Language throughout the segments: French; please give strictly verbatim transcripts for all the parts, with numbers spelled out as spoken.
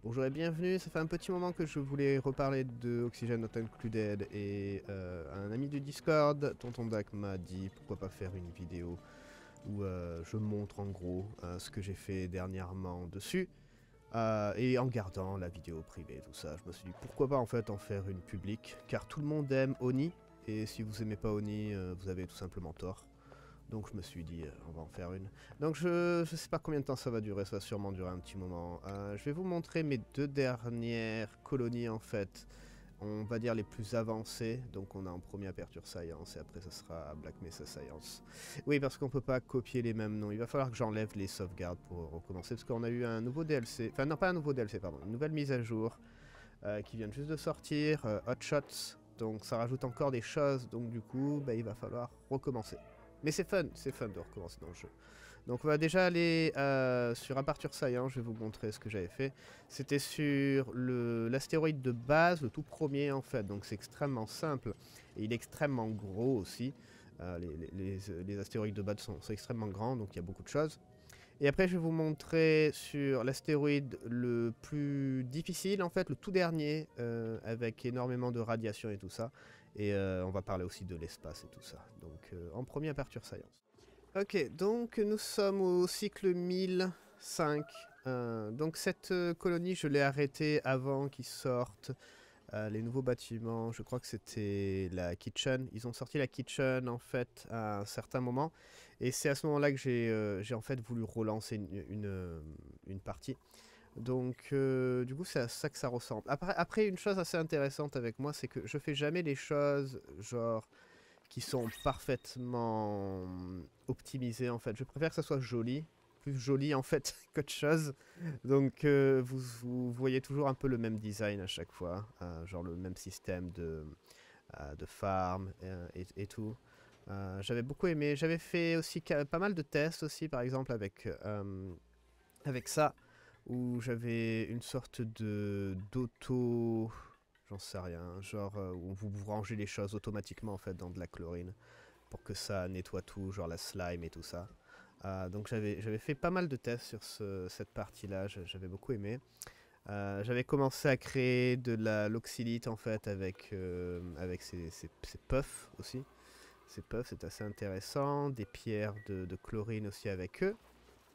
Bonjour et bienvenue, ça fait un petit moment que je voulais reparler de Oxygen Not Included et euh, un ami du Discord, Tonton Dak, m'a dit pourquoi pas faire une vidéo où euh, je montre en gros euh, ce que j'ai fait dernièrement dessus euh, et en gardant la vidéo privée, tout ça. Je me suis dit pourquoi pas en fait en faire une publique car tout le monde aime Oni et si vous aimez pas Oni, euh, vous avez tout simplement tort. Donc je me suis dit, euh, on va en faire une. Donc je, je sais pas combien de temps ça va durer, ça va sûrement durer un petit moment. Euh, je vais vous montrer mes deux dernières colonies en fait. On va dire les plus avancées. Donc on a en premier Aperture Science et après ça sera Black Mesa Science. Oui, parce qu'on peut pas copier les mêmes noms. Il va falloir que j'enlève les sauvegardes pour recommencer parce qu'on a eu un nouveau D L C. Enfin non, pas un nouveau D L C, pardon. Une nouvelle mise à jour euh, qui vient juste de sortir. Euh, Hot Shots. Donc ça rajoute encore des choses. Donc du coup, bah, il va falloir recommencer. Mais c'est fun, c'est fun de recommencer dans le jeu. Donc on va déjà aller euh, sur Aperture Science, je vais vous montrer ce que j'avais fait. C'était sur l'astéroïde de base, le tout premier en fait, donc c'est extrêmement simple. Et il est extrêmement gros aussi. Euh, les, les, les, les astéroïdes de base sont, sont extrêmement grands, donc il y a beaucoup de choses. Et après je vais vous montrer sur l'astéroïde le plus difficile en fait, le tout dernier, euh, avec énormément de radiation et tout ça. Et euh, on va parler aussi de l'espace et tout ça. Donc euh, en premier Aperture Science. Ok, donc nous sommes au cycle mille cinq. Euh, donc cette euh, colonie, je l'ai arrêtée avant qu'ils sortent euh, les nouveaux bâtiments. Je crois que c'était la kitchen. Ils ont sorti la kitchen en fait à un certain moment. Et c'est à ce moment-là que j'ai euh, j'ai en fait voulu relancer une, une, euh, une partie. Donc euh, du coup c'est à ça que ça ressemble. Après, après une chose assez intéressante avec moi, c'est que je fais jamais les choses genre qui sont parfaitement optimisées en fait. Je préfère que ça soit joli, plus joli en fait qu'autre chose. Donc euh, vous, vous voyez toujours un peu le même design à chaque fois, euh, genre le même système de, euh, de farm euh, et, et tout. Euh, j'avais beaucoup aimé. J'avais fait aussi pas mal de tests aussi, par exemple avec euh, avec ça, où j'avais une sorte de d'auto, j'en sais rien, genre euh, où vous, vous rangez les choses automatiquement en fait dans de la chlorine pour que ça nettoie tout, genre la slime et tout ça. Euh, donc j'avais j'avais fait pas mal de tests sur ce, cette partie-là, j'avais beaucoup aimé. Euh, j'avais commencé à créer de la l'oxylite en fait avec, euh, avec ces, ces, ces puffs aussi. Ces puffs c'est assez intéressant, des pierres de, de chlorine aussi avec eux.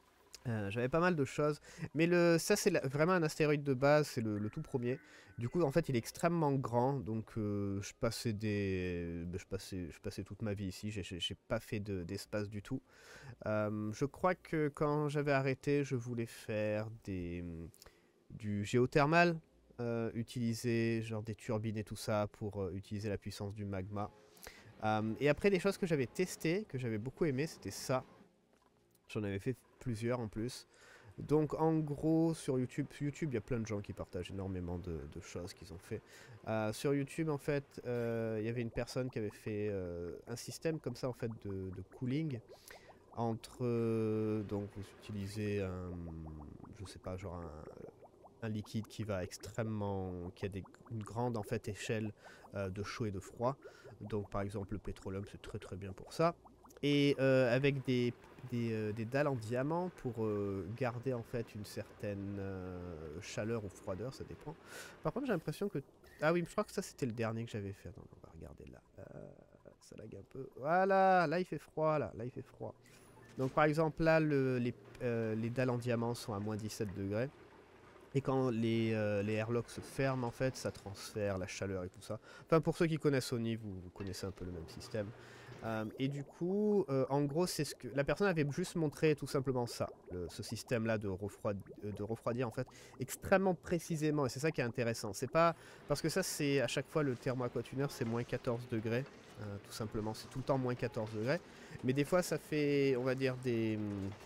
Euh, J'avais pas mal de choses, mais le, ça c'est la- vraiment un astéroïde de base, c'est le, le tout premier. Du coup, en fait, il est extrêmement grand, donc euh, je passais des, ben, je passais, je passais toute ma vie ici. J'ai j'ai- j'ai pas fait de- d'espace du tout. Euh, je crois que quand j'avais arrêté, je voulais faire des, du géothermal, euh, utiliser genre des turbines et tout ça pour euh, utiliser la puissance du magma. Euh, et après, des choses que j'avais testées, que j'avais beaucoup aimé, c'était ça. J'en avais fait plusieurs en plus. Donc en gros sur YouTube, sur YouTube il y a plein de gens qui partagent énormément de, de choses qu'ils ont fait. Euh, sur YouTube en fait, euh, il y avait une personne qui avait fait euh, un système comme ça en fait de, de cooling entre euh, donc vous utilisez un, je sais pas genre un, un liquide qui va extrêmement, qui a des, une grande en fait échelle euh, de chaud et de froid. Donc par exemple le pétroleum c'est très très bien pour ça. Et euh, avec des, des, euh, des dalles en diamant pour euh, garder en fait une certaine euh, chaleur ou froideur, ça dépend. Par contre j'ai l'impression que... Ah oui, je crois que ça c'était le dernier que j'avais fait. Attends, on va regarder là. Euh, ça lag un peu. Voilà, là il fait froid, là, là il fait froid. Donc par exemple là le, les, euh, les dalles en diamant sont à moins dix-sept degrés. Et quand les, euh, les airlocks se ferment, en fait, ça transfère la chaleur et tout ça. Enfin, pour ceux qui connaissent Sony, vous, vous connaissez un peu le même système. Euh, et du coup, euh, en gros, c'est ce que la personne avait juste montré tout simplement ça, le- ce système-là de, refroid, euh, de refroidir en fait extrêmement précisément. Et c'est ça qui est intéressant. C'est pas parce que ça, c'est à chaque fois le thermoaquatuner, c'est moins quatorze degrés. Euh, tout simplement, c'est tout le temps moins quatorze degrés. Mais des fois, ça fait, on va dire, des,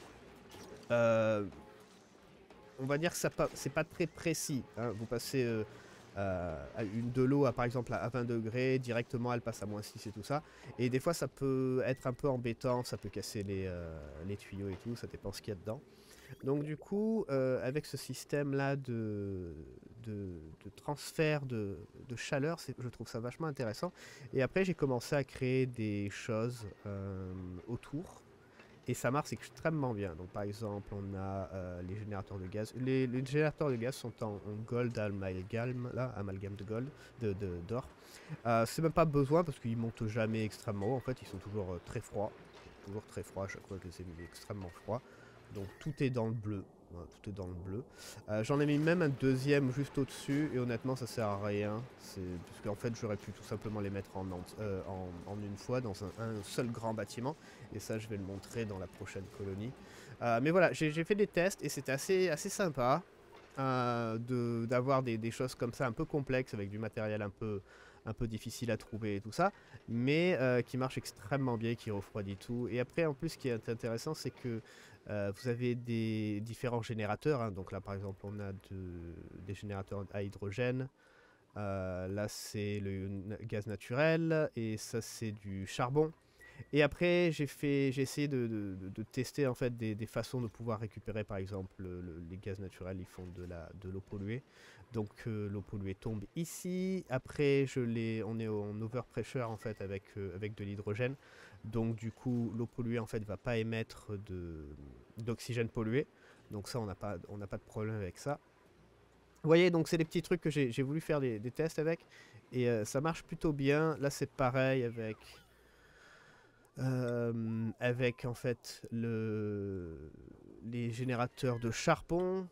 euh, on va dire que ça c'est pas très précis. Hein. Vous passez euh, euh, une de l'eau à par exemple à vingt degrés, directement elle passe à moins six et tout ça. Et des fois ça peut être un peu embêtant, ça peut casser les, euh, les tuyaux et tout, ça dépend ce qu'il y a dedans. Donc du coup, euh, avec ce système là de, de, de transfert de, de chaleur, je trouve ça vachement intéressant. Et après j'ai commencé à créer des choses euh, autour. et ça marche extrêmement bien. Donc par exemple, on a euh, les générateurs de gaz. Les, les générateurs de gaz sont en, en gold amalgame, là, amalgame de gold, de, de, d'or. Euh, c'est même pas besoin parce qu'ils montent jamais extrêmement haut. En fait, ils sont toujours euh, très froids. Toujours très froids à chaque fois que je les ai mis extrêmement froids. Donc tout est dans le bleu. Voilà, tout est dans le bleu. Euh, J'en ai mis même un deuxième juste au-dessus et honnêtement ça sert à rien. Parce qu'en fait j'aurais pu tout simplement les mettre en, euh, en, en une fois dans un, un seul grand bâtiment. Et ça je vais le montrer dans la prochaine colonie. Euh, mais voilà, j'ai fait des tests et c'était assez, assez sympa euh, d'avoir des, des choses comme ça un peu complexes avec du matériel un peu, un peu difficile à trouver et tout ça. Mais euh, qui marche extrêmement bien, qui refroidit tout. Et après en plus ce qui est intéressant c'est que Euh, vous avez des différents générateurs, hein. Donc là par exemple on a de, des générateurs à hydrogène, euh, là c'est le gaz naturel et ça c'est du charbon. Et après j'ai fait, j'ai essayé de, de, de tester en fait des, des façons de pouvoir récupérer par exemple le, le, les gaz naturels, ils font de la de l'eau polluée. Donc euh, l'eau polluée tombe ici. Après je les, on est en overpressure en fait avec, euh, avec de l'hydrogène. Donc du coup l'eau polluée en fait va pas émettre d'oxygène pollué. Donc ça on n'a pas, on n'a pas de problème avec ça. Vous voyez, donc c'est des petits trucs que j'ai voulu faire des, des tests avec. Et euh, ça marche plutôt bien. Là c'est pareil avec... Euh, avec en fait le, les générateurs de charbon.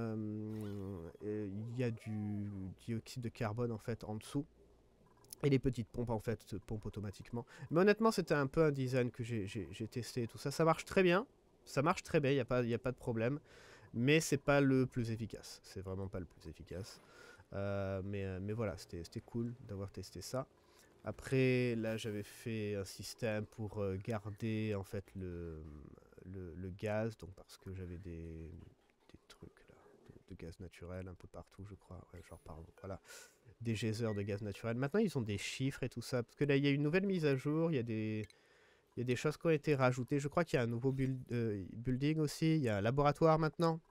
Euh, il y a du dioxyde de carbone en fait en dessous. Et les petites pompes en fait se pompent automatiquement. Mais honnêtement c'était un peu un design que j'ai testé et tout ça. Ça marche très bien. Ça marche très bien, il n'y a, pas, y a pas de problème. Mais c'est pas le plus efficace. C'est vraiment pas le plus efficace. Euh, mais, mais voilà, c'était cool d'avoir testé ça. Après, là, j'avais fait un système pour euh, garder en fait le, le, le gaz, donc parce que j'avais des, des trucs là, de, de gaz naturel un peu partout, je crois. Ouais, genre par voilà, des geysers de gaz naturel. Maintenant, ils ont des chiffres et tout ça, parce que là, il y a une nouvelle mise à jour, il y a des, il y a des choses qui ont été rajoutées. Je crois qu'il y a un nouveau build, euh, building aussi, il y a un laboratoire maintenant.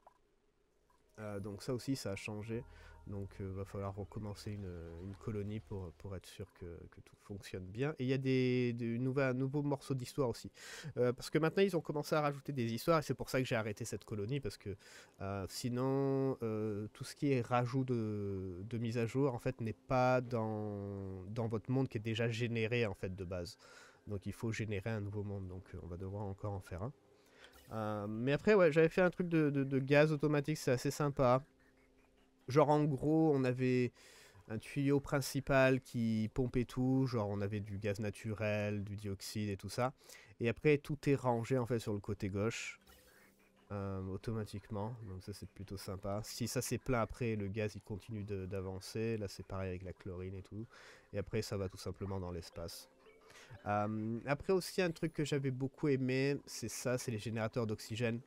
Euh, donc ça aussi, ça a changé. Donc il euh, va falloir recommencer une, une colonie pour, pour être sûr que, que, tout fonctionne bien. Et il y a des, des nouveaux, nouveaux morceaux d'histoire aussi. Euh, parce que maintenant ils ont commencé à rajouter des histoires et c'est pour ça que j'ai arrêté cette colonie. Parce que euh, sinon euh, tout ce qui est rajout de, de mise à jour en fait n'est pas dans, dans votre monde qui est déjà généré en fait de base. Donc il faut générer un nouveau monde. Donc on va devoir encore en faire un. Euh, mais après ouais j'avais fait un truc de, de, de gaz automatique, c'est assez sympa. Genre en gros, on avait un tuyau principal qui pompait tout, genre on avait du gaz naturel, du dioxyde et tout ça. Et après tout est rangé en fait sur le côté gauche, euh, automatiquement, donc ça c'est plutôt sympa. Si ça c'est plein après, le gaz il continue d'avancer, là c'est pareil avec la chlorine et tout. Et après ça va tout simplement dans l'espace. Euh, après aussi un truc que j'avais beaucoup aimé, c'est ça, c'est les générateurs d'oxygène.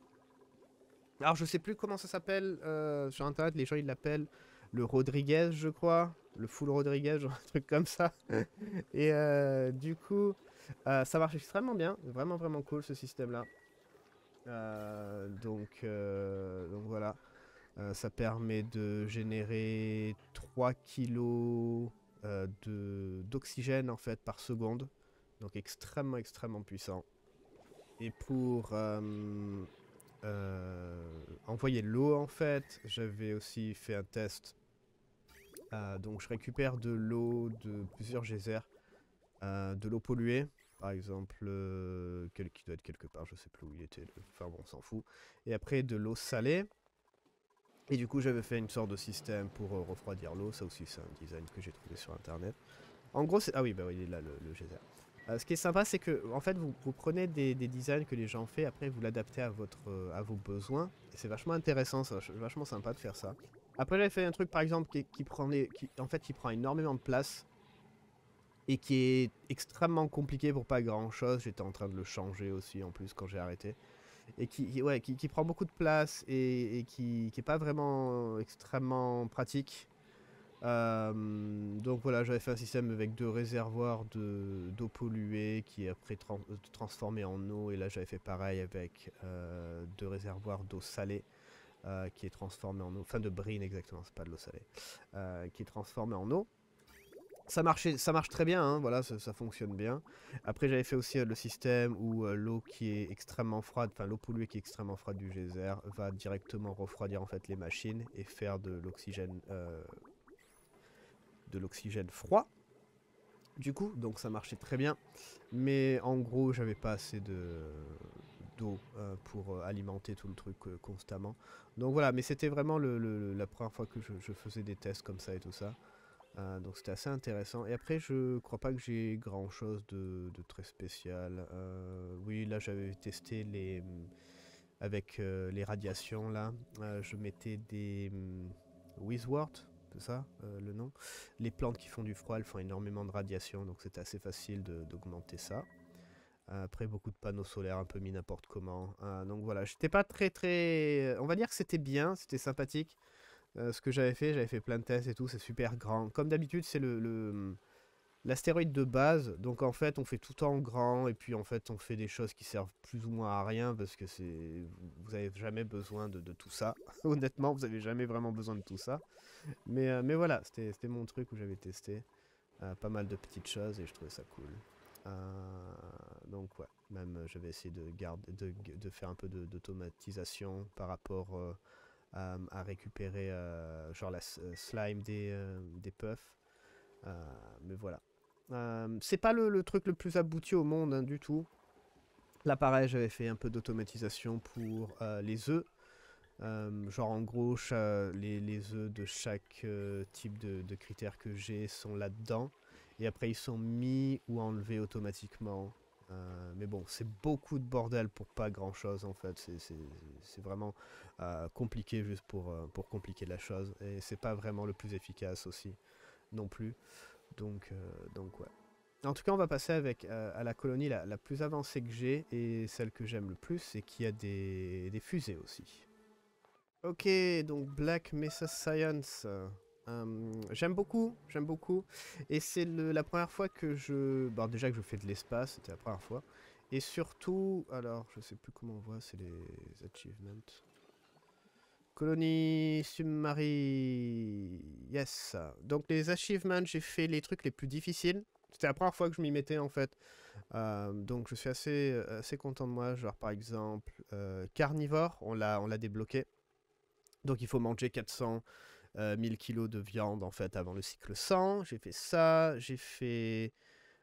Alors je sais plus comment ça s'appelle euh, sur internet, les gens ils l'appellent le Rodriguez je crois, le full Rodriguez, genre un truc comme ça. Et euh, du coup euh, ça marche extrêmement bien, vraiment vraiment cool ce système là. Euh, donc, euh, donc voilà, euh, ça permet de générer trois kilos euh, d'oxygène en fait par seconde, donc extrêmement extrêmement puissant. Et pour euh, euh, envoyer l'eau en fait, j'avais aussi fait un test. Euh, donc je récupère de l'eau de plusieurs geysers, euh, de l'eau polluée, par exemple, euh, quel, qui doit être quelque part, je sais plus où il était, enfin bon on s'en fout. Et après de l'eau salée. Et du coup j'avais fait une sorte de système pour euh, refroidir l'eau, ça aussi c'est un design que j'ai trouvé sur internet. En gros c'est... Ah oui bah oui il est là le, le geyser. Euh, ce qui est sympa, c'est que en fait, vous, vous prenez des, des designs que les gens ont fait, après vous l'adaptez à votre, euh, à vos besoins. Et c'est vachement intéressant, c'est vachement sympa de faire ça. Après, j'avais fait un truc par exemple qui, qui prenait, qui, en fait, qui prend énormément de place et qui est extrêmement compliqué pour pas grand chose. J'étais en train de le changer aussi en plus quand j'ai arrêté. Et qui, ouais, qui, qui prend beaucoup de place et, et qui, qui est pas vraiment extrêmement pratique. Euh, donc voilà, j'avais fait un système avec deux réservoirs d'eau polluée qui est après tra transformé en eau. Et là j'avais fait pareil avec euh, deux réservoirs d'eau salée euh, qui est transformée en eau. Enfin de brine exactement, c'est pas de l'eau salée. Euh, qui est transformée en eau. Ça marchait, ça marche très bien, hein, voilà, ça, ça fonctionne bien. Après, j'avais fait aussi euh, le système où euh, l'eau qui est extrêmement froide, enfin l'eau polluée qui est extrêmement froide du geyser va directement refroidir en fait les machines et faire de l'oxygène, euh, de l'oxygène froid. Du coup, donc ça marchait très bien. Mais en gros, j'avais pas assez de d'eau euh, pour euh, alimenter tout le truc euh, constamment. Donc voilà, mais c'était vraiment le, le- la première fois que je, je faisais des tests comme ça et tout ça. Euh, donc c'était assez intéressant. Et après, je crois pas que j'ai grand chose de, de très spécial. Euh, oui, là j'avais testé les avec euh, les radiations là. Euh, je mettais des hum, Wizwort, c'est ça euh, le nom. Les plantes qui font du froid, elles font énormément de radiation, donc c'était assez facile de- d'augmenter ça. Euh, Après, beaucoup de panneaux solaires un peu mis n'importe comment. Euh, donc voilà, j'étais pas très très. On va dire que c'était bien, c'était sympathique. Euh, ce que j'avais fait, j'avais fait plein de tests et tout, c'est super grand. Comme d'habitude, c'est le, le- l'astéroïde de base. Donc en fait, on fait tout en grand et puis en fait, on fait des choses qui servent plus ou moins à rien parce que c'est, vous avez jamais besoin de, de tout ça. Honnêtement, vous avez jamais vraiment besoin de tout ça. Mais, euh, mais voilà, c'était c'était mon truc où j'avais testé euh, pas mal de petites choses et je trouvais ça cool. Euh, donc ouais, même euh, j'avais essayé de, garder, de, de faire un peu de- d'automatisation par rapport euh, à, à récupérer euh, genre la s- euh, slime des, euh, des puffs. Euh, mais voilà. Euh, c'est pas le, le truc le plus abouti au monde hein, du tout. Là pareil, j'avais fait un peu d'automatisation pour euh, les œufs. Euh, genre en gros, cha- les, les œufs de chaque euh, type de, de critères que j'ai sont là-dedans. Et après, ils sont mis ou enlevés automatiquement. Euh, mais bon, c'est beaucoup de bordel pour pas grand-chose en fait. C'est- C'est c'est vraiment euh, compliqué juste pour, euh, pour compliquer la chose. Et c'est pas vraiment le plus efficace aussi non plus. Donc, euh, donc ouais. En tout cas, on va passer avec euh, à la colonie la, la plus avancée que j'ai et celle que j'aime le plus, c'est qu'il y a des, des fusées aussi. Ok, donc Black Mesa Science. Euh, j'aime beaucoup, j'aime beaucoup. Et c'est le- la première fois que je... Bon, déjà que je fais de l'espace, c'était la première fois. Et surtout, alors, je sais plus comment on voit, c'est les achievements. Colonie submarine. Yes. Donc les achievements, j'ai fait les trucs les plus difficiles. C'était la première fois que je m'y mettais en fait. Euh, donc je suis assez, assez content de moi. Genre par exemple, euh, carnivore, on l'a on l'a débloqué. Donc il faut manger quatre cent mille kilos de viande en fait avant le cycle cent. J'ai fait ça, j'ai fait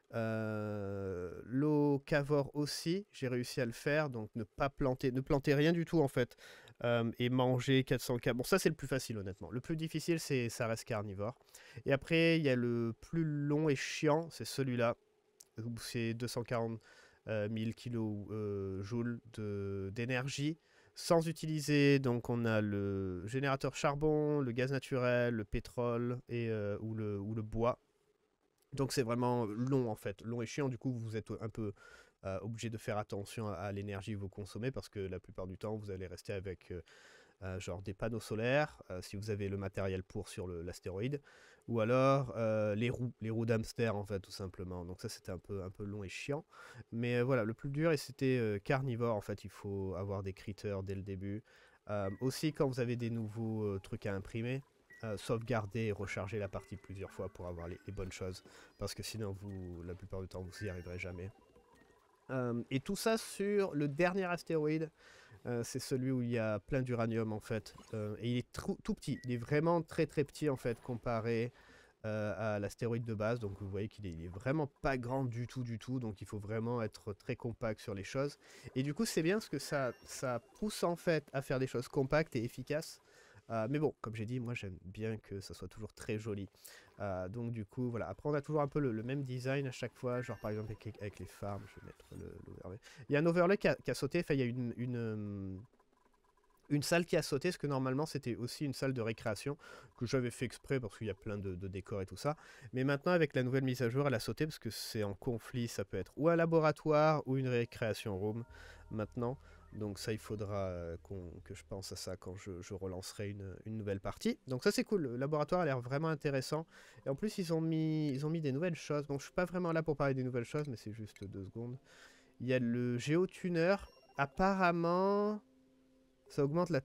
euh, l'eau cavore aussi, j'ai réussi à le faire, donc ne pas planter, ne planter rien du tout en fait, euh, et manger quatre cents k. Bon ça c'est le plus facile honnêtement. Le plus difficile c'est ça reste carnivore. Et après il y a le plus long et chiant, c'est celui-là où c'est deux cent quarante mille kilos euh, joules de- d'énergie sans utiliser, donc on a le générateur charbon, le gaz naturel, le pétrole et, euh, ou, le, ou le bois. Donc c'est vraiment long en fait, long et chiant, du coup vous êtes un peu euh, obligé de faire attention à, à l'énergie que vous consommez parce que la plupart du temps vous allez rester avec euh, euh, genre des panneaux solaires, euh, si vous avez le matériel pour sur le- l'astéroïde, ou alors euh, les roues, les roues d'hamster en fait tout simplement. Donc ça c'était un peu, un peu long et chiant. Mais euh, voilà, le plus dur et c'était euh, carnivore en fait, il faut avoir des critters dès le début. Euh, aussi quand vous avez des nouveaux euh, trucs à imprimer, euh, sauvegarder et recharger la partie plusieurs fois pour avoir les, les bonnes choses. Parce que sinon vous, la plupart du temps, vous n'y arriverez jamais. Euh, et tout ça sur le dernier astéroïde. Euh, c'est celui où il y a plein d'uranium en fait. Euh, et il est trou- tout petit. Il est vraiment très très petit en fait comparé euh, à l'astéroïde de base. Donc vous voyez qu'il est, il est vraiment pas grand du tout du tout. Donc il faut vraiment être très compact sur les choses. Et du coup c'est bien parce que ça, ça pousse en fait à faire des choses compactes et efficaces. Euh, mais bon, comme j'ai dit, moi j'aime bien que ça soit toujours très joli. Euh, donc du coup, voilà. Après, on a toujours un peu le, le même design à chaque fois. Genre par exemple avec, avec les farms, je vais mettre le- l'overlay. Il y a un overlay qui a, qui a sauté. Enfin, il y a une, une, euh, une salle qui a sauté, parce que normalement c'était aussi une salle de récréation, que j'avais fait exprès parce qu'il y a plein de, de décors et tout ça. Mais maintenant, avec la nouvelle mise à jour, elle a sauté parce que c'est en conflit. Ça peut être ou un laboratoire ou une récréation room maintenant. Donc ça, il faudra euh, qu'on- que je pense à ça quand je, je relancerai une, une nouvelle partie. Donc ça, c'est cool. Le laboratoire a l'air vraiment intéressant. Et en plus, ils ont mis, ils ont mis des nouvelles choses. Bon, je suis pas vraiment là pour parler des nouvelles choses, mais c'est juste deux secondes. Il y a le géotuner. Apparemment, ça augmente la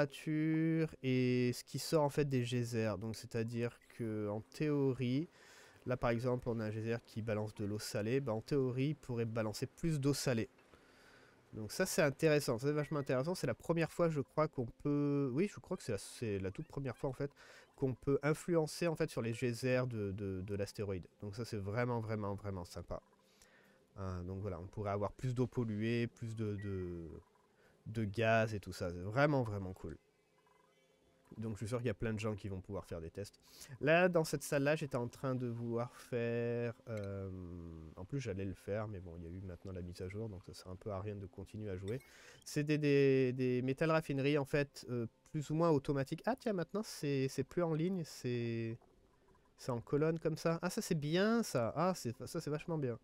température et ce qui sort en fait des geysers. Donc c'est-à-dire que en théorie, Là par exemple on a un geyser qui balance de l'eau salée, bah, en théorie il pourrait balancer plus d'eau salée. Donc ça c'est intéressant, c'est vachement intéressant, c'est la première fois je crois qu'on peut, oui je crois que c'est la, la toute première fois en fait, qu'on peut influencer en fait sur les geysers de, de, de l'astéroïde. Donc ça c'est vraiment vraiment vraiment sympa. Euh, donc voilà, on pourrait avoir plus d'eau polluée, plus de, de, de gaz et tout ça, c'est vraiment vraiment cool. Donc je suis sûr qu'il y a plein de gens qui vont pouvoir faire des tests. Là, dans cette salle-là, j'étais en train de vouloir faire... Euh, en plus, j'allais le faire, mais bon, il y a eu maintenant la mise à jour, donc ça sert un peu à rien de continuer à jouer. C'est des, des, des métal raffineries, en fait, euh, plus ou moins automatiques. Ah tiens, maintenant, c'est plus en ligne, c'est... C'est en colonne comme ça. Ah, ça, c'est bien, ça. Ah, ça, c'est vachement bien.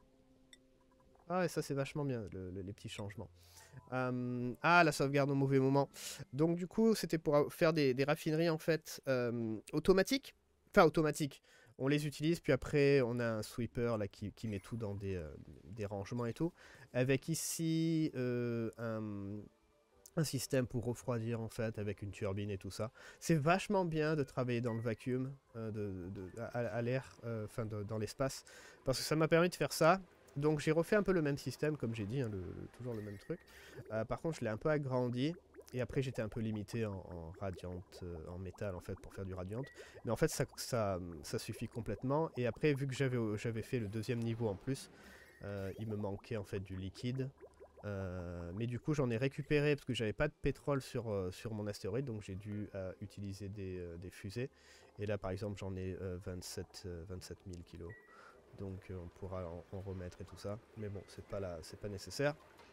Ah, et ça, c'est vachement bien, le, le, les petits changements. Euh, ah, la sauvegarde au mauvais moment. Donc du coup, c'était pour faire des, des raffineries en fait euh, automatiques. Enfin, automatiques. On les utilise, puis après, on a un sweeper là, qui, qui met tout dans des, euh, des rangements et tout. Avec ici euh, un, un système pour refroidir en fait, avec une turbine et tout ça. C'est vachement bien de travailler dans le vacuum, euh, de, de, à, à l'air, enfin euh, dans l'espace. Parce que ça m'a permis de faire ça. Donc j'ai refait un peu le même système, comme j'ai dit, hein, le, le, toujours le même truc. Euh, par contre, je l'ai un peu agrandi. Et après, j'étais un peu limité en, en radiante, euh, en métal, en fait, pour faire du radiante. Mais en fait, ça, ça, ça suffit complètement. Et après, vu que j'avais fait le deuxième niveau en plus, euh, il me manquait, en fait, du liquide. Euh, mais du coup, j'en ai récupéré, parce que j'avais pas de pétrole sur, euh, sur mon astéroïde. Donc, j'ai dû euh, utiliser des, euh, des fusées. Et là, par exemple, j'en ai euh, vingt-sept mille kilos. Donc euh, on pourra en, en remettre et tout ça. Mais bon, c'est pas, la, c'est pas nécessaire.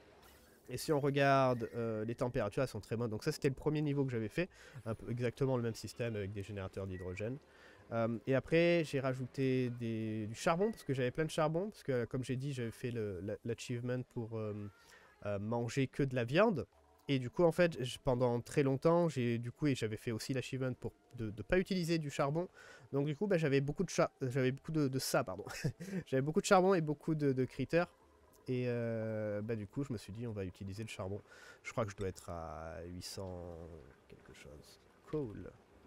Et si on regarde, euh, les températures, elles sont très bonnes. Donc ça, c'était le premier niveau que j'avais fait. Un peu exactement le même système avec des générateurs d'hydrogène. Euh, et après, j'ai rajouté des, du charbon, parce que j'avais plein de charbon. Parce que, comme j'ai dit, j'avais fait l'achievement pour euh, euh, manger que de la viande. Et du coup, en fait, pendant très longtemps, j'ai du coup, et j'avais fait aussi l'achievement pour de ne pas utiliser du charbon. Donc du coup, bah, j'avais beaucoup de j'avais beaucoup de, de ça, pardon. J'avais beaucoup de charbon et beaucoup de, de critters. Et euh, bah du coup, je me suis dit, on va utiliser le charbon. Je crois que je dois être à huit cents quelque chose. Cool.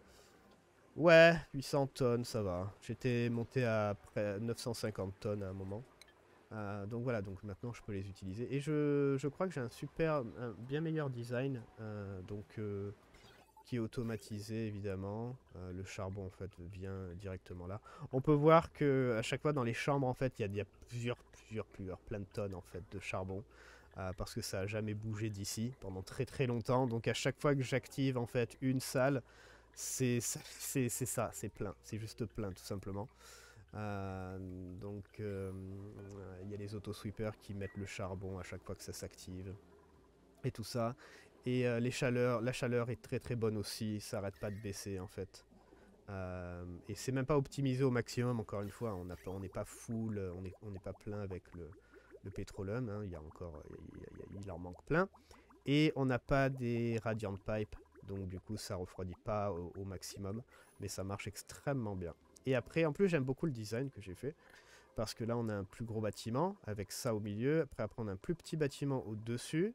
Ouais, huit cents tonnes, ça va. J'étais monté à près neuf cent cinquante tonnes à un moment. Euh, donc voilà, donc maintenant je peux les utiliser. Et je, je crois que j'ai un super, un bien meilleur design, euh, donc euh, qui est automatisé évidemment. Euh, le charbon en fait vient directement là. On peut voir que à chaque fois dans les chambres en fait, il y, y a plusieurs, plusieurs, plusieurs, plein de tonnes en fait de charbon. Euh, parce que ça a jamais bougé d'ici pendant très très longtemps. Donc à chaque fois que j'active en fait une salle, c'est ça, c'est plein, c'est juste plein tout simplement. Euh, donc il euh, y a les autosweepers qui mettent le charbon à chaque fois que ça s'active et tout ça. Et euh, les chaleurs, la chaleur est très très bonne aussi, ça arrête pas de baisser en fait. Euh, et c'est même pas optimisé au maximum, encore une fois, on n'est pas full, on n'est on est pas plein avec le, le pétroleum, hein, il y a encore, il, y a, il en manque plein. Et on n'a pas des radiant pipes, donc du coup ça refroidit pas au, au maximum, mais ça marche extrêmement bien. Et après, en plus, j'aime beaucoup le design que j'ai fait. Parce que là, on a un plus gros bâtiment avec ça au milieu. Après, après on a un plus petit bâtiment au-dessus.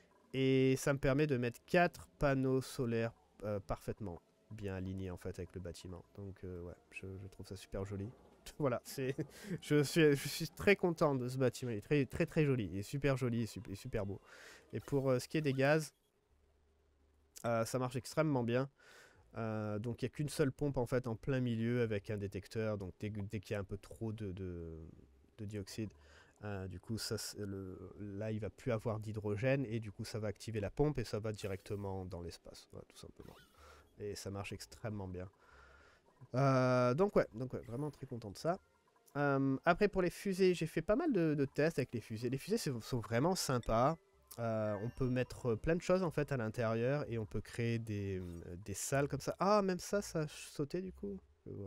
Et ça me permet de mettre quatre panneaux solaires euh, parfaitement bien alignés en fait avec le bâtiment. Donc euh, ouais, je, je trouve ça super joli. Voilà, c'est, je suis, je suis très content de ce bâtiment. Il est très très très joli, il est super joli et super, super beau. Et pour euh, ce qui est des gaz, euh, ça marche extrêmement bien. Euh, donc il n'y a qu'une seule pompe en fait en plein milieu avec un détecteur. Donc dès, dès qu'il y a un peu trop de, de, de dioxyde, euh, du coup ça, le, là il va plus avoir d'hydrogène et du coup ça va activer la pompe et ça va directement dans l'espace, voilà, tout simplement. Et ça marche extrêmement bien. Euh, donc ouais, donc ouais, vraiment très content de ça. Euh, après pour les fusées, j'ai fait pas mal de, de tests avec les fusées. Les fusées sont vraiment sympas. Euh, on peut mettre plein de choses en fait à l'intérieur et on peut créer des, des salles comme ça. Ah, même ça, ça a sauté du coup.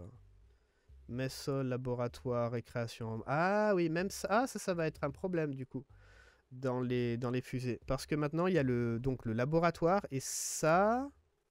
Messol, laboratoire, récréation. Ah oui, même ça, ah, ça, ça va être un problème du coup dans les, dans les fusées. Parce que maintenant, il y a le, donc, le laboratoire et ça...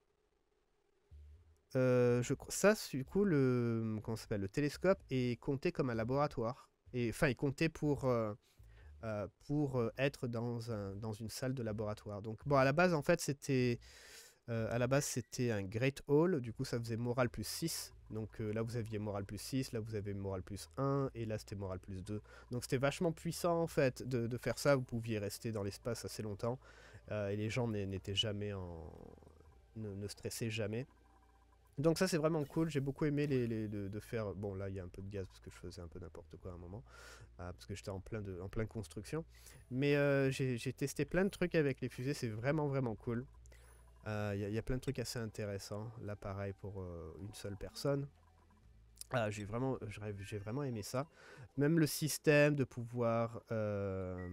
Euh, je, ça, du coup, le, comment ça s'appelle, le télescope est compté comme un laboratoire. Et, enfin, il est compté pour... Euh, Euh, pour euh, être dans, un, dans une salle de laboratoire. Donc bon, à la base en fait c'était euh, à la base c'était un Great Hall, du coup ça faisait morale plus six. Donc euh, là vous aviez morale plus six, là vous avez morale plus un, et là c'était morale plus deux. Donc c'était vachement puissant en fait de, de faire ça, vous pouviez rester dans l'espace assez longtemps, euh, et les gens n'étaient jamais en... ne, ne stressaient jamais. Donc ça c'est vraiment cool, j'ai beaucoup aimé les, les, de, de faire... Bon là il y a un peu de gaz parce que je faisais un peu n'importe quoi à un moment, euh, parce que j'étais en, plein de, en pleine construction. Mais euh, j'ai testé plein de trucs avec les fusées, c'est vraiment vraiment cool. Il euh, y, y a plein de trucs assez intéressants. Là pareil pour euh, une seule personne. Ah, j'ai vraiment, j'ai vraiment aimé ça. Même le système de pouvoir... Euh...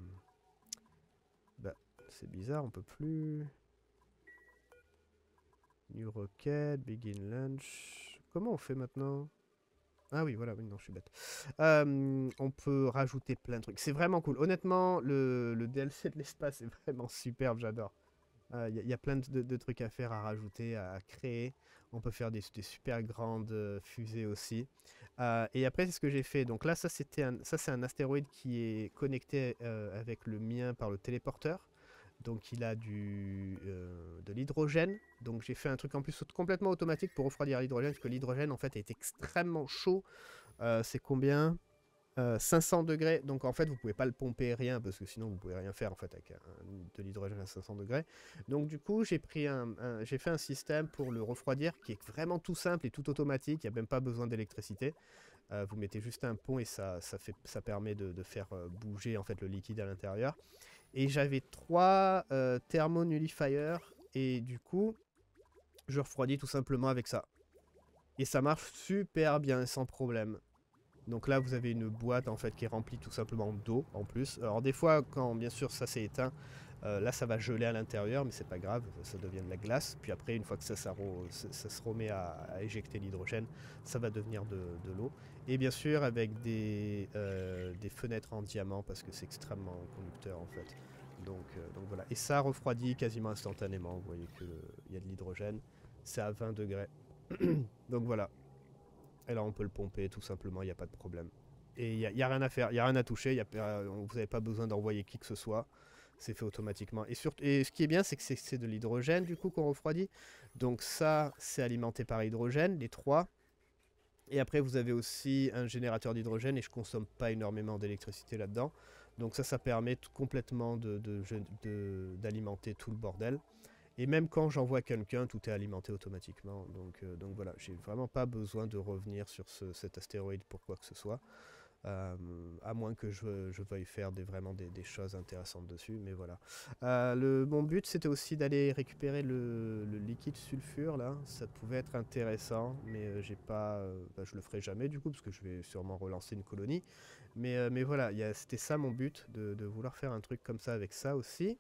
Bah, c'est bizarre, on peut plus... New Rocket, Begin Launch... Comment on fait maintenant? Ah oui, voilà, oui, non, je suis bête. Euh, on peut rajouter plein de trucs. C'est vraiment cool. Honnêtement, le, le D L C de l'espace est vraiment superbe, j'adore. Il euh, y, y a plein de, de trucs à faire, à rajouter, à créer. On peut faire des, des super grandes euh, fusées aussi. Euh, et après, c'est ce que j'ai fait. Donc là, ça, c'était un, ça, c'est un astéroïde qui est connecté euh, avec le mien par le téléporteur. Donc il a du, euh, de l'hydrogène. Donc j'ai fait un truc en plus complètement automatique pour refroidir l'hydrogène, parce que l'hydrogène, en fait, est extrêmement chaud. Euh, c'est combien ? Euh, cinq cents degrés, donc en fait vous pouvez pas le pomper rien parce que sinon vous pouvez rien faire en fait avec un, de l'hydrogène à cinq cents degrés. Donc du coup j'ai pris un, un j'ai fait un système pour le refroidir qui est vraiment tout simple et tout automatique, il n'y a même pas besoin d'électricité. Euh, vous mettez juste un pont et ça, ça, fait, ça permet de, de faire euh, bouger en fait le liquide à l'intérieur. Et j'avais trois euh, thermonullifiers et du coup je refroidis tout simplement avec ça. Et ça marche super bien sans problème. Donc là, vous avez une boîte en fait qui est remplie tout simplement d'eau en plus. Alors des fois, quand bien sûr ça s'est éteint, euh, là ça va geler à l'intérieur, mais c'est pas grave, ça devient de la glace. Puis après, une fois que ça, ça, ça, ça se remet à, à éjecter l'hydrogène, ça va devenir de, de l'eau. Et bien sûr avec des, euh, des fenêtres en diamant parce que c'est extrêmement conducteur en fait. Donc, euh, donc voilà. Et ça refroidit quasiment instantanément. Vous voyez qu'il y a de l'hydrogène. C'est à vingt degrés. Donc voilà. Et là, on peut le pomper tout simplement, il n'y a pas de problème. Et il n'y a, y a rien à faire, il n'y a rien à toucher, y a, vous n'avez pas besoin d'envoyer qui que ce soit. C'est fait automatiquement. Et, surtout, et ce qui est bien, c'est que c'est de l'hydrogène du coup qu'on refroidit. Donc ça, c'est alimenté par hydrogène, les trois. Et après, vous avez aussi un générateur d'hydrogène et je ne consomme pas énormément d'électricité là-dedans. Donc ça, ça permet tout complètement d'alimenter de, de, de, tout le bordel. Et même quand j'envoie quelqu'un, tout est alimenté automatiquement. Donc, euh, donc voilà, j'ai vraiment pas besoin de revenir sur ce, cet astéroïde pour quoi que ce soit. Euh, à moins que je, je veuille faire des, vraiment des, des choses intéressantes dessus. Mais voilà. Euh, le, mon but, c'était aussi d'aller récupérer le, le liquide sulfure. Là. Ça pouvait être intéressant, mais euh, j'ai pas, euh, bah, je le ferai jamais du coup, parce que je vais sûrement relancer une colonie. Mais, euh, mais voilà, c'était ça mon but, de, de vouloir faire un truc comme ça avec ça aussi.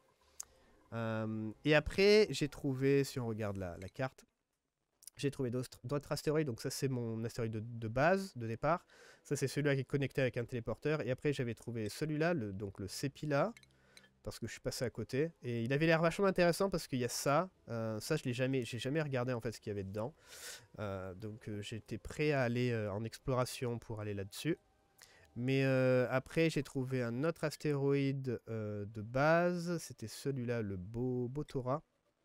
Euh, et après, j'ai trouvé, si on regarde la, la carte, j'ai trouvé d'autres astéroïdes. Donc ça, c'est mon astéroïde de, de base, de départ. Ça, c'est celui-là qui est connecté avec un téléporteur. Et après, j'avais trouvé celui-là, le, donc le Sepila, parce que je suis passé à côté. Et il avait l'air vachement intéressant parce qu'il y a ça. Euh, ça, je l'ai jamais, j'ai jamais regardé en fait ce qu'il y avait dedans. Euh, donc euh, j'étais prêt à aller euh, en exploration pour aller là-dessus. Mais euh, après, j'ai trouvé un autre astéroïde euh, de base. C'était celui-là, le Bo Botora.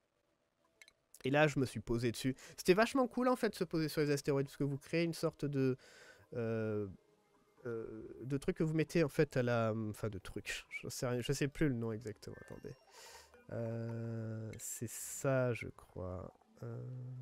Et là, je me suis posé dessus. C'était vachement cool, en fait, de se poser sur les astéroïdes, parce que vous créez une sorte de... Euh, euh, de truc que vous mettez, en fait, à la... Enfin, de truc. Je sais, rien, je sais plus le nom exactement. Attendez. Euh, C'est ça, je crois. Euh,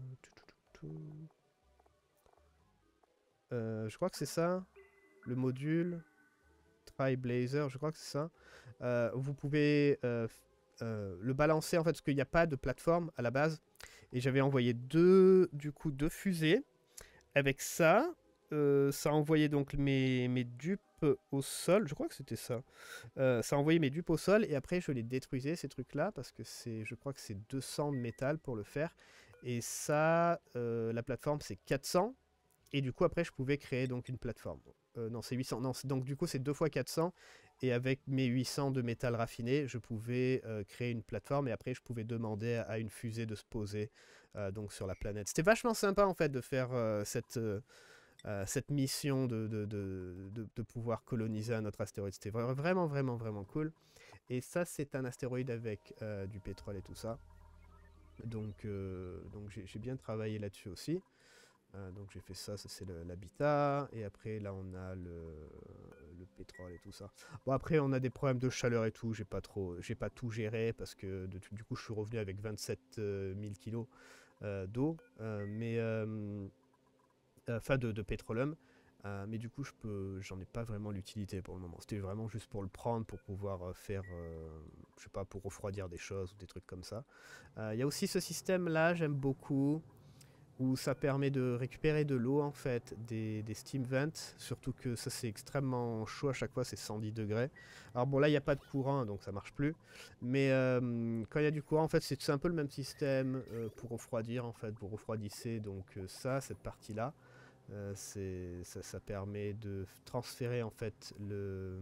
euh, je crois que c'est ça. Le module... Tri-Blazer, je crois que c'est ça. Euh, vous pouvez euh, euh, le balancer en fait parce qu'il n'y a pas de plateforme à la base. Et j'avais envoyé deux, du coup, deux fusées. Avec ça, euh, ça a envoyé donc mes, mes dupes au sol. Je crois que c'était ça. Euh, ça a envoyé mes dupes au sol et après je les détruisais ces trucs-là parce que c'est, je crois que c'est deux cents de métal pour le faire. Et ça, euh, la plateforme c'est quatre cents. Et du coup après je pouvais créer donc une plateforme. Euh, non, c'est huit cents. Non, donc du coup, c'est deux fois quatre cents. Et avec mes huit cents de métal raffiné, je pouvais euh, créer une plateforme. Et après, je pouvais demander à, à une fusée de se poser euh, donc sur la planète. C'était vachement sympa, en fait, de faire euh, cette, euh, cette mission de, de, de, de, de pouvoir coloniser un autre astéroïde. C'était vraiment, vraiment, vraiment cool. Et ça, c'est un astéroïde avec euh, du pétrole et tout ça. Donc, euh, donc j'ai bien travaillé là-dessus aussi. Euh, donc j'ai fait ça, ça c'est l'habitat, et après là on a le, le pétrole et tout ça. Bon après on a des problèmes de chaleur et tout, j'ai pas trop, j'ai pas tout géré parce que de, du coup je suis revenu avec vingt-sept mille kilos euh, d'eau, euh, mais euh, enfin de, de pétroleum. Euh, mais du coup, je peux, j'en ai pas vraiment l'utilité pour le moment. C'était vraiment juste pour le prendre, pour pouvoir euh, faire, euh, je sais pas, pour refroidir des choses ou des trucs comme ça. Il euh, y a aussi ce système-là, j'aime beaucoup, où ça permet de récupérer de l'eau en fait, des, des steam vents, surtout que ça c'est extrêmement chaud à chaque fois, c'est cent dix degrés. Alors bon là il n'y a pas de courant donc ça marche plus, mais euh, quand il y a du courant en fait c'est un peu le même système euh, pour refroidir en fait, pour refroidisser donc euh, ça, cette partie là. Euh, ça, ça permet de transférer en fait le...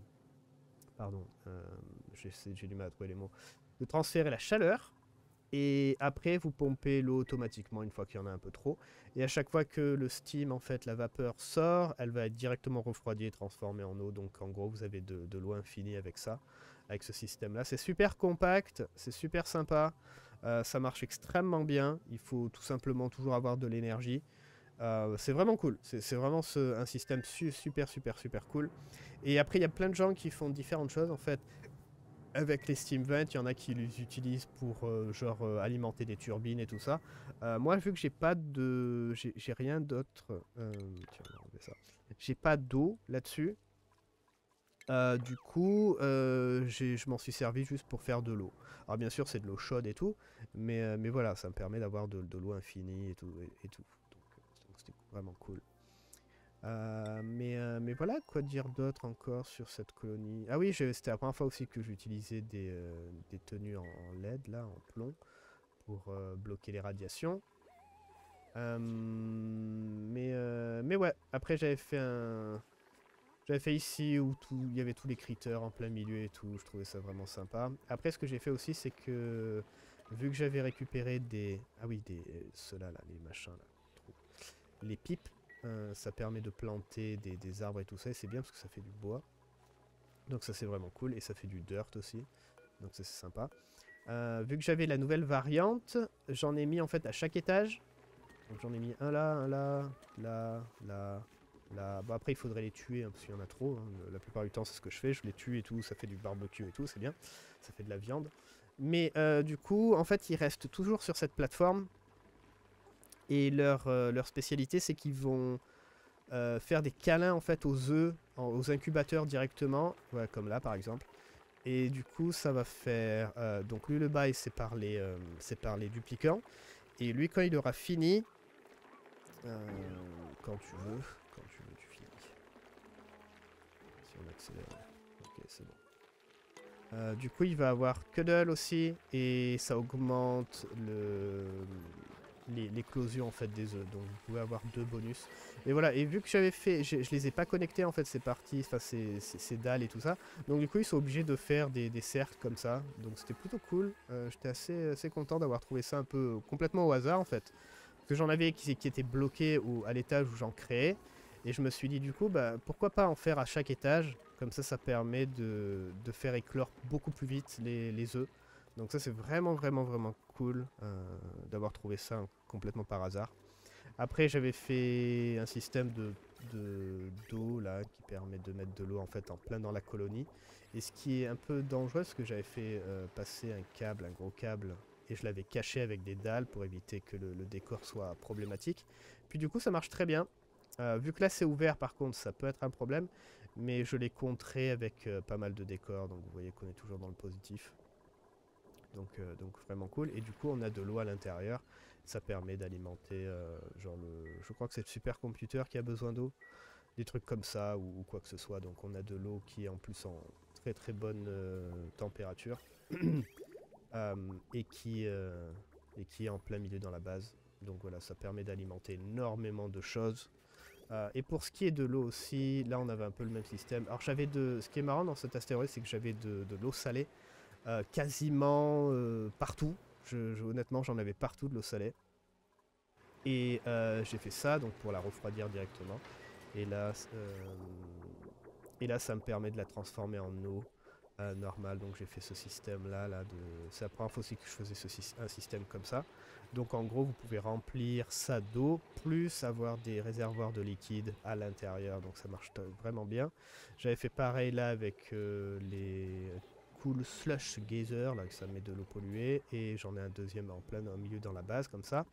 Pardon, euh, j'ai du mal à trouver les mots. De transférer la chaleur et après vous pompez l'eau automatiquement une fois qu'il y en a un peu trop. Et à chaque fois que le steam, en fait, la vapeur sort, elle va être directement refroidie et transformée en eau. Donc en gros vous avez de, de l'eau infinie avec ça, avec ce système là. C'est super compact, c'est super sympa, euh, ça marche extrêmement bien. Il faut tout simplement toujours avoir de l'énergie. Euh, c'est vraiment cool, c'est vraiment ce, un système su, super super super cool. Et après il y a plein de gens qui font différentes choses en fait. Avec les steam vents, il y en a qui les utilisent pour euh, genre euh, alimenter des turbines et tout ça. Euh, moi vu que j'ai pas de... j'ai rien d'autre... Euh, tiens, on va enlever ça. J'ai pas d'eau là-dessus. Euh, du coup, euh, je m'en suis servi juste pour faire de l'eau. Alors bien sûr c'est de l'eau chaude et tout, mais, euh, mais voilà, ça me permet d'avoir de, de l'eau infinie et tout. Et, et tout. Donc c'était vraiment cool. Euh, mais, euh, mais voilà, quoi dire d'autre encore sur cette colonie. Ah oui, c'était la première fois aussi que j'utilisais des, euh, des tenues en, en L E D, là, en plomb, pour euh, bloquer les radiations. Euh, mais, euh, mais ouais, après j'avais fait un... J'avais fait ici où il y avait tous les critters en plein milieu et tout, je trouvais ça vraiment sympa. Après ce que j'ai fait aussi c'est que, vu que j'avais récupéré des... Ah oui, des... ceux-là, là, les machins, là, les pipes, euh, ça permet de planter des, des arbres et tout ça, et c'est bien parce que ça fait du bois. Donc ça c'est vraiment cool, et ça fait du dirt aussi, donc ça c'est sympa. Euh, vu que j'avais la nouvelle variante, j'en ai mis en fait à chaque étage. Donc j'en ai mis un là, un là, là, là, là. Bon après il faudrait les tuer hein, parce qu'il y en a trop. Hein. La plupart du temps c'est ce que je fais, je les tue et tout, ça fait du barbecue et tout, c'est bien. Ça fait de la viande. Mais euh, du coup en fait ils restent toujours sur cette plateforme. Et leur, euh, leur spécialité c'est qu'ils vont euh, faire des câlins en fait aux œufs, en, aux incubateurs directement. Ouais, comme là par exemple. Et du coup, ça va faire... Euh, donc lui, le bail, c'est par, les, euh, par les duplicants. Et lui, quand il aura fini... Euh, quand tu veux. Quand tu veux, tu finis. Si on accélère. Ok, c'est bon. Euh, du coup, il va avoir Cuddle aussi. Et ça augmente le... l'éclosion en fait des œufs, donc vous pouvez avoir deux bonus. Et voilà, et vu que j'avais fait, je, je les ai pas connectés en fait ces parties, enfin ces, ces, ces dalles et tout ça, donc du coup ils sont obligés de faire des, des cercles comme ça, donc c'était plutôt cool. Euh, J'étais assez, assez content d'avoir trouvé ça un peu complètement au hasard en fait, parce que j'en avais qui, qui étaient bloqués au, à l'étage où j'en créais, et je me suis dit du coup bah pourquoi pas en faire à chaque étage, comme ça ça permet de, de faire éclore beaucoup plus vite les, les œufs. Donc ça c'est vraiment vraiment vraiment cool euh, d'avoir trouvé ça complètement par hasard. Après j'avais fait un système de d'eau là qui permet de mettre de l'eau en fait en plein dans la colonie. Et ce qui est un peu dangereux, c'est que j'avais fait euh, passer un câble, un gros câble, et je l'avais caché avec des dalles pour éviter que le, le décor soit problématique. Puis du coup ça marche très bien. Euh, vu que là c'est ouvert par contre ça peut être un problème, mais je l'ai contré avec euh, pas mal de décors, donc vous voyez qu'on est toujours dans le positif. Donc, euh, donc vraiment cool. Et du coup, on a de l'eau à l'intérieur. Ça permet d'alimenter, euh, genre le... Je crois que c'est le supercomputer qui a besoin d'eau. Des trucs comme ça, ou, ou quoi que ce soit. Donc on a de l'eau qui est en plus en très très bonne euh, température. euh, et, qui, euh, et qui est en plein milieu dans la base. Donc voilà, ça permet d'alimenter énormément de choses. Euh, et pour ce qui est de l'eau aussi, là on avait un peu le même système. Alors j'avais de... Ce qui est marrant dans cet astéroïde, c'est que j'avais de, de l'eau salée. Euh, quasiment euh, partout. Je, je, honnêtement, j'en avais partout de l'eau salée. Et euh, j'ai fait ça donc pour la refroidir directement. Et là, euh, et là, ça me permet de la transformer en eau euh, normal. Donc j'ai fait ce système là, là de... c'est la première fois aussi que je faisais ce, un système comme ça. Donc en gros vous pouvez remplir ça d'eau, plus avoir des réservoirs de liquide à l'intérieur, donc ça marche vraiment bien. J'avais fait pareil là avec euh, les cool slush geyser, là que ça met de l'eau polluée, et j'en ai un deuxième en plein au milieu dans la base comme ça.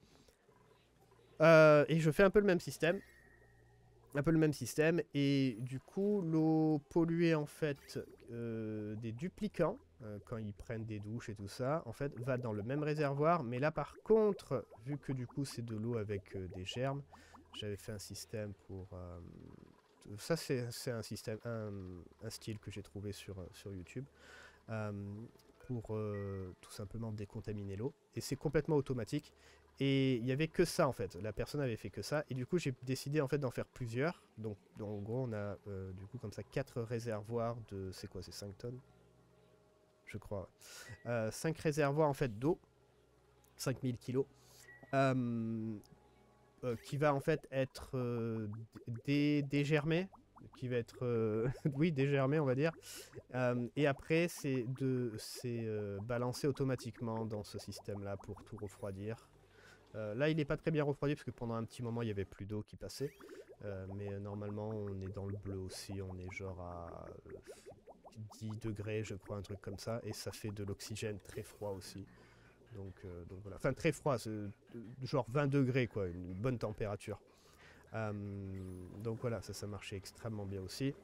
Euh, et je fais un peu le même système. Un peu le même système, et du coup l'eau polluée en fait euh, des duplicants, euh, quand ils prennent des douches et tout ça, en fait va dans le même réservoir, mais là par contre, vu que du coup c'est de l'eau avec euh, des germes, j'avais fait un système pour... Euh, ça c'est un système, un, un style que j'ai trouvé sur, sur YouTube, euh, pour euh, tout simplement décontaminer l'eau, et c'est complètement automatique. Et il n'y avait que ça en fait, la personne avait fait que ça, et du coup j'ai décidé en fait d'en faire plusieurs. Donc, donc en gros on a euh, du coup comme ça quatre réservoirs de, c'est quoi, c'est cinq tonnes je crois, euh, cinq réservoirs en fait d'eau, cinq mille kilos, euh, euh, qui va en fait être euh, dé dégermé, qui va être, euh, oui dégermé on va dire, euh, et après c'est de c'est euh, balancé automatiquement dans ce système là pour tout refroidir. Euh, là, il n'est pas très bien refroidi parce que pendant un petit moment, il n'y avait plus d'eau qui passait. Euh, mais euh, normalement, on est dans le bleu aussi. On est genre à euh, dix degrés, je crois, un truc comme ça. Et ça fait de l'oxygène très froid aussi. Donc, euh, donc voilà. Enfin, très froid, c'est genre vingt degrés, quoi. Une bonne température. Euh, donc voilà, ça, ça marchait extrêmement bien aussi.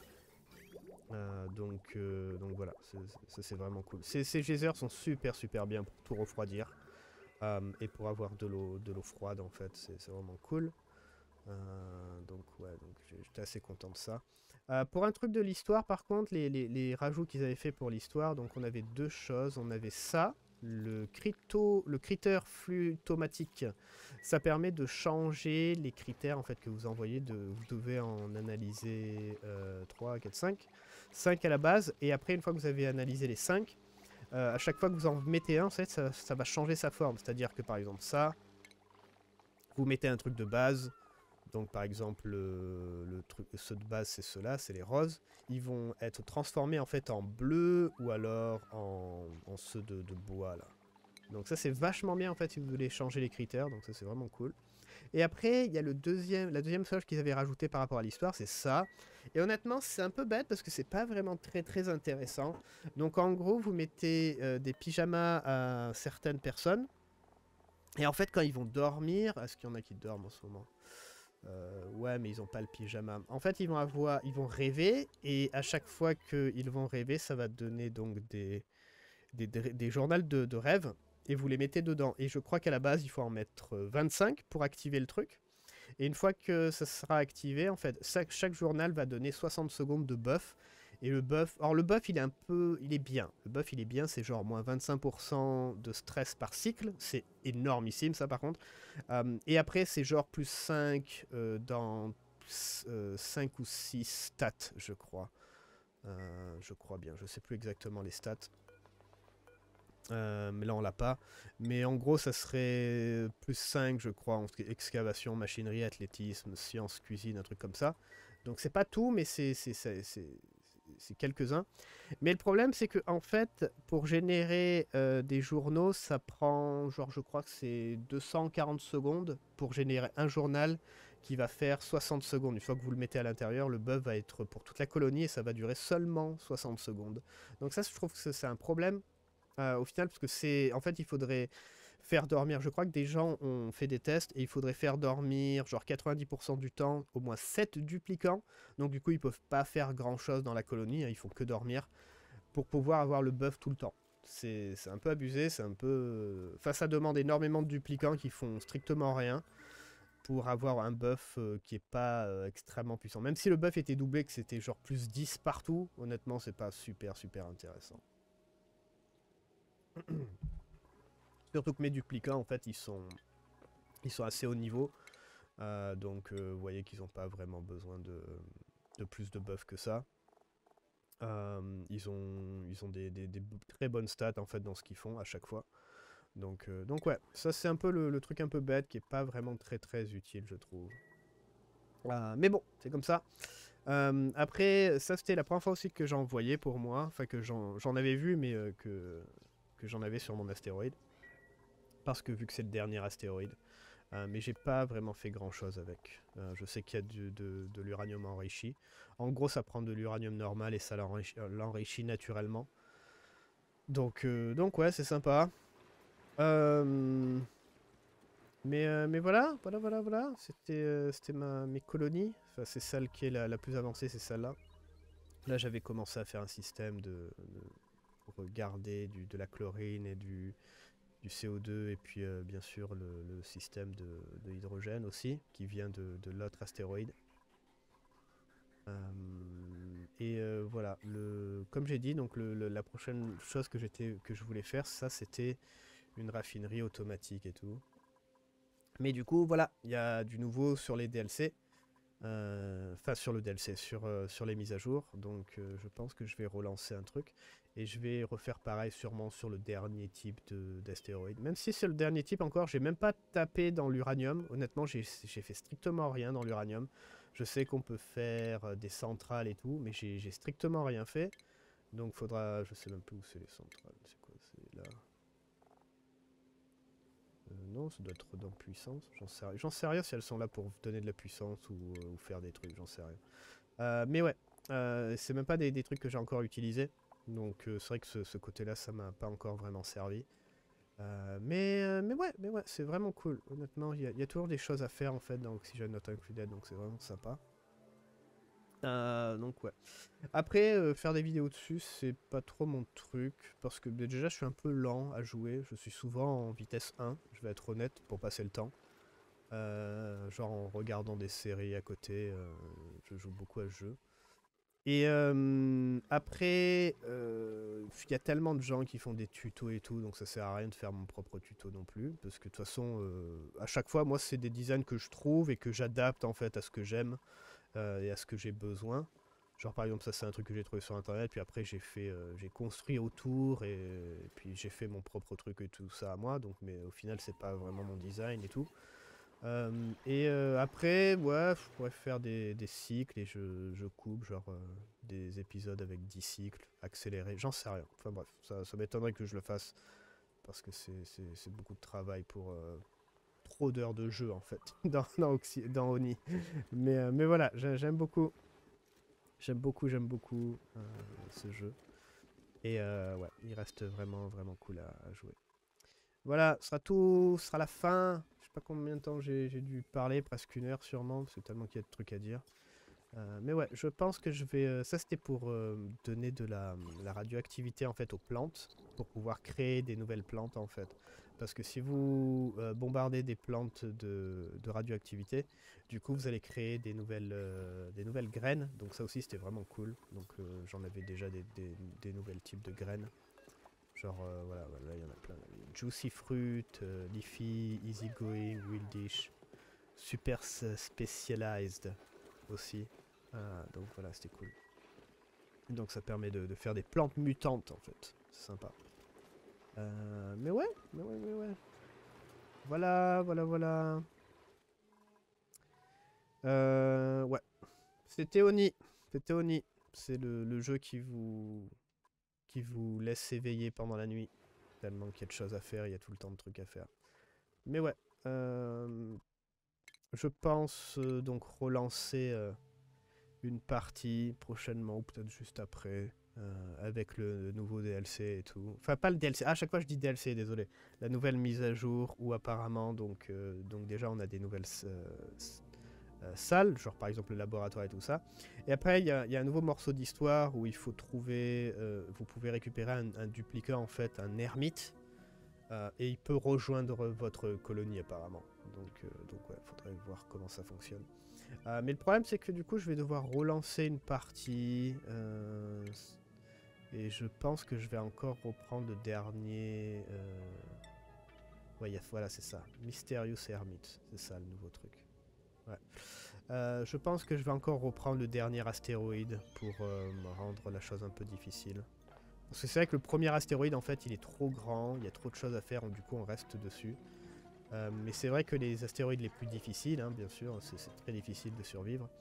Euh, donc, euh, donc voilà, ça c'est vraiment cool. Ces, ces geysers sont super, super bien pour tout refroidir. Um, et pour avoir de l'eau de l'eau froide en fait c'est vraiment cool, euh, donc ouais, donc j'étais assez content de ça. Euh, pour un truc de l'histoire par contre, les, les, les rajouts qu'ils avaient fait pour l'histoire, donc on avait deux choses. On avait ça, le crypto, le critère flutomatique, ça permet de changer les critères en fait que vous envoyez, de, vous devez en analyser euh, trois, quatre, cinq, cinq à la base, et après une fois que vous avez analysé les cinq, Euh, à chaque fois que vous en mettez un, en fait, ça, ça va changer sa forme. C'est-à-dire que par exemple ça, vous mettez un truc de base. Donc par exemple, le, le truc, ceux de base, c'est ceux-là, c'est les roses. Ils vont être transformés en fait en bleu ou alors en, en ceux de, de bois là. Donc ça c'est vachement bien en fait si vous voulez changer les critères. Donc ça c'est vraiment cool. Et après, il y a le deuxième, la deuxième chose qu'ils avaient rajouté par rapport à l'histoire, c'est ça. Et honnêtement, c'est un peu bête parce que c'est pas vraiment très très intéressant. Donc en gros, vous mettez euh, des pyjamas à certaines personnes. Et en fait, quand ils vont dormir, est-ce qu'il y en a qui dorment en ce moment? Euh, ouais, mais ils ont pas le pyjama. En fait, ils vont avoir, ils vont rêver, et à chaque fois qu'ils vont rêver, ça va donner donc des, des, des, des journaux de, de rêve, et vous les mettez dedans. Et je crois qu'à la base, il faut en mettre vingt-cinq pour activer le truc. Et une fois que ça sera activé, en fait, chaque, chaque journal va donner soixante secondes de buff. Et le buff, alors le buff il est un peu, il est bien. Le buff il est bien, c'est genre moins vingt-cinq pour cent de stress par cycle. C'est énormissime ça par contre. Euh, et après c'est genre plus cinq euh, dans euh, cinq ou six stats je crois. Euh, je crois bien, je sais plus exactement les stats. Euh, mais là on l'a pas. Mais en gros ça serait plus cinq je crois en excavation, machinerie, athlétisme, sciences, cuisine, un truc comme ça. Donc c'est pas tout mais c'est quelques-uns. Mais le problème c'est que en fait pour générer euh, des journaux ça prend genre je crois que c'est deux cent quarante secondes pour générer un journal qui va faire soixante secondes. Une fois que vous le mettez à l'intérieur, le buff va être pour toute la colonie et ça va durer seulement soixante secondes. Donc ça je trouve que c'est un problème. Euh, au final, parce que c'est... En fait, il faudrait faire dormir... Je crois que des gens ont fait des tests et il faudrait faire dormir genre quatre-vingt-dix pour cent du temps au moins sept duplicants. Donc du coup, ils peuvent pas faire grand-chose dans la colonie, hein, ils font que dormir pour pouvoir avoir le buff tout le temps. C'est un peu abusé, c'est un peu... Enfin, ça demande énormément de duplicants qui font strictement rien pour avoir un buff euh, qui est pas euh, extrêmement puissant. Même si le buff était doublé, que c'était genre plus dix partout, honnêtement, c'est pas super super intéressant. Surtout que mes duplicants, en fait, ils sont, ils sont assez haut niveau. Euh, donc, euh, vous voyez qu'ils n'ont pas vraiment besoin de, de plus de buff que ça. Euh, ils ont, ils ont des, des, des très bonnes stats, en fait, dans ce qu'ils font à chaque fois. Donc, euh, donc ouais, ça, c'est un peu le, le truc un peu bête qui est pas vraiment très, très utile, je trouve. Euh, mais bon, c'est comme ça. Euh, après, ça c'était la première fois aussi que j'en voyais pour moi, enfin que j'en j'en avais vu, mais euh, que, que j'en avais sur mon astéroïde. Parce que vu que c'est le dernier astéroïde. Euh, mais j'ai pas vraiment fait grand chose avec. Euh, je sais qu'il y a du- de, de l'uranium enrichi. En gros, ça prend de l'uranium normal et ça l'enrichit l'enrichit naturellement. Donc, euh, donc ouais, c'est sympa. Euh, mais, euh, mais voilà, voilà, voilà, voilà. C'était euh, c'était ma, mes colonies. Enfin, c'est celle qui est la, la plus avancée, c'est celle-là. Là, j'avais commencé à faire un système de, de- pour garder du, de la chlorine et du, du C O deux et puis euh, bien sûr le, le système de, de hydrogène aussi qui vient de, de l'autre astéroïde. Euh, et euh, voilà, le, comme j'ai dit, donc le, le- la prochaine chose que, j'étais, que je voulais faire, ça c'était une raffinerie automatique et tout. Mais du coup, voilà, il y a du nouveau sur les D L C. Euh, Enfin, sur le D L C, sur, euh, sur les mises à jour. Donc, euh, je pense que je vais relancer un truc. Et je vais refaire pareil sûrement sur le dernier type de- d'astéroïde. Même si c'est le dernier type encore, j'ai même pas tapé dans l'uranium. Honnêtement, j'ai j'ai fait strictement rien dans l'uranium. Je sais qu'on peut faire euh, des centrales et tout, mais j'ai j'ai strictement rien fait. Donc, faudra. Je sais même plus où c'est les centrales. C'est quoi? C'est là. Euh, non, ça doit être dans puissance. J'en sais, ri- j'en sais rien si elles sont là pour donner de la puissance ou, euh, ou faire des trucs. J'en sais rien. Euh, mais ouais, euh, c'est même pas des, des trucs que j'ai encore utilisés. Donc euh, c'est vrai que ce, ce côté-là, ça m'a pas encore vraiment servi. Euh, mais, euh, mais ouais, mais ouais, c'est vraiment cool. Honnêtement, il y, a- il y a toujours des choses à faire en fait dans Oxygen Not Included, donc c'est vraiment sympa. Euh, donc ouais. Après, euh, faire des vidéos dessus, c'est pas trop mon truc. Parce que bah, déjà, je suis un peu lent à jouer. Je suis souvent en vitesse un, je vais être honnête, pour passer le temps. Euh, genre en regardant des séries à côté, euh, je joue beaucoup à ce jeu. Et euh, après, euh, il y a tellement de gens qui font des tutos et tout, donc ça sert à rien de faire mon propre tuto non plus, parce que de toute façon, euh, à chaque fois, moi, c'est des designs que je trouve et que j'adapte en fait à ce que j'aime euh, et à ce que j'ai besoin. Genre par exemple, ça c'est un truc que j'ai trouvé sur internet, puis après j'ai fait, euh, j'ai construit autour et, et puis j'ai fait mon propre truc et tout ça à moi. Donc, mais au final, c'est pas vraiment mon design et tout. Euh, et euh, après, ouais, je pourrais faire des, des cycles et je, je coupe, genre euh, des épisodes avec dix cycles accélérés, j'en sais rien. Enfin bref, ça, ça m'étonnerait que je le fasse parce que c'est c'est- c'est beaucoup de travail pour euh, trop d'heures de jeu en fait dans, dans, Oxy- dans Oni. Mais, euh, mais voilà, j'ai- j'aime beaucoup, j'aime beaucoup, j'aime beaucoup euh, ce jeu. Et euh, ouais, il reste vraiment, vraiment cool à, à jouer. Voilà, ce sera tout, ce sera la fin. Je sais pas combien de temps j'ai j'ai dû parler, presque une heure sûrement, parce que tellement qu'il y a de trucs à dire. Euh, mais ouais, je pense que je vais... euh, ça c'était pour euh, donner de la, la radioactivité en fait aux plantes, pour pouvoir créer des nouvelles plantes en fait. Parce que si vous euh, bombardez des plantes de, de radioactivité, du coup vous allez créer des nouvelles, euh, des nouvelles graines. Donc ça aussi c'était vraiment cool. Donc euh, j'en avais déjà des, des, des nouvelles types de graines. Genre, euh, voilà, voilà, il y en a plein. Juicy Fruit, euh, Leafy, Easygoing, Wildish, Super Specialized aussi. Ah, donc voilà, c'était cool. Donc ça permet de, de faire des plantes mutantes en fait. C'est sympa. Euh, mais ouais, mais ouais, mais ouais. Voilà, voilà, voilà. Euh, ouais. C'était Oni. C'était Oni. C'est le, le jeu qui vous, qui vous laisse éveiller pendant la nuit. Tellement qu'il y a de choses à faire, il y a tout le temps de trucs à faire. Mais ouais. Euh, je pense euh, donc relancer euh, une partie prochainement, ou peut-être juste après, euh, avec le nouveau D L C et tout. Enfin, pas le D L C, ah, à chaque fois je dis D L C, désolé. La nouvelle mise à jour, où apparemment, donc, euh, donc déjà on a des nouvelles euh, euh, salles, genre par exemple le laboratoire et tout ça. Et après, il y, y a un nouveau morceau d'histoire où il faut trouver, euh, vous pouvez récupérer un, un duplicant, en fait, un ermite. Euh, et il peut rejoindre votre colonie apparemment. Donc, euh, donc ouais, faudrait voir comment ça fonctionne. Euh, mais le problème c'est que du coup je vais devoir relancer une partie. Euh, et je pense que je vais encore reprendre le dernier... Euh... Ouais, y a, voilà c'est ça. Mysterious Hermit. C'est ça le nouveau truc. Ouais. Euh, je pense que je vais encore reprendre le dernier astéroïde pour euh, me rendre la chose un peu difficile. Parce que c'est vrai que le premier astéroïde en fait il est trop grand, il y a trop de choses à faire, donc du coup on reste dessus. Euh, mais c'est vrai que les astéroïdes les plus difficiles, hein, bien sûr, c'est très difficile de survivre.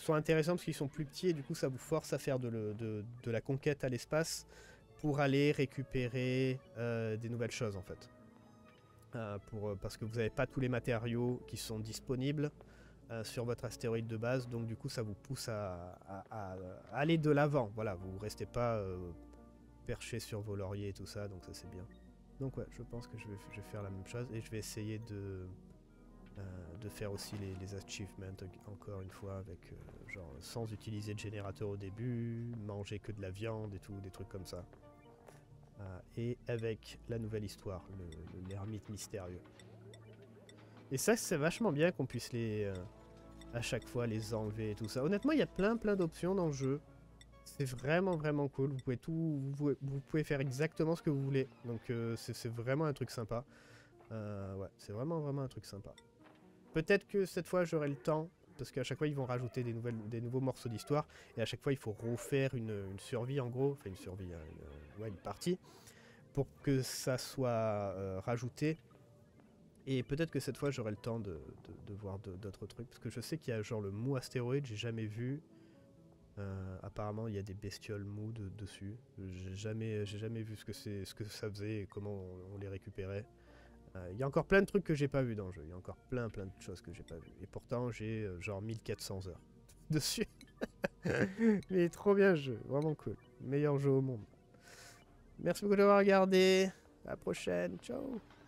sont intéressants parce qu'ils sont plus petits et du coup ça vous force à faire de, le, de, de la conquête à l'espace pour aller récupérer euh, des nouvelles choses en fait. Euh, pour, parce que vous n'avez pas tous les matériaux qui sont disponibles euh, sur votre astéroïde de base, donc du coup ça vous pousse à, à, à, à aller de l'avant. Voilà, vous ne restez pas euh, perché sur vos lauriers et tout ça, donc ça c'est bien. Donc ouais, je pense que je vais, je vais faire la même chose et je vais essayer de, euh, de faire aussi les, les achievements encore une fois avec euh, genre sans utiliser de générateur au début, manger que de la viande et tout, des trucs comme ça. Euh, et avec la nouvelle histoire, l'ermite mystérieux. Et ça c'est vachement bien qu'on puisse les euh, à chaque fois les enlever et tout ça. Honnêtement il y a plein plein d'options dans le jeu. C'est vraiment vraiment cool, vous pouvez tout, vous pouvez, vous pouvez faire exactement ce que vous voulez, donc euh, c'est vraiment un truc sympa. Euh, ouais, c'est vraiment vraiment un truc sympa. Peut-être que cette fois j'aurai le temps, parce qu'à chaque fois ils vont rajouter des, nouvelles, des nouveaux morceaux d'histoire, et à chaque fois il faut refaire une, une survie en gros, enfin une survie, une, ouais, une partie, pour que ça soit euh, rajouté. Et peut-être que cette fois j'aurai le temps de, de, de voir d'autres trucs, parce que je sais qu'il y a genre le mou astéroïde, j'ai jamais vu. Euh, apparemment il y a des bestioles mous de, dessus. J'ai jamais, j'ai jamais vu ce que, ce que ça faisait et comment on, on les récupérait. Il euh, y a encore plein de trucs que j'ai pas vu dans le jeu. Il y a encore plein plein de choses que j'ai pas vu. Et pourtant j'ai euh, genre mille quatre cents heures dessus. Mais trop bien ce jeu, vraiment cool. Meilleur jeu au monde. Merci beaucoup d'avoir regardé. À la prochaine, ciao.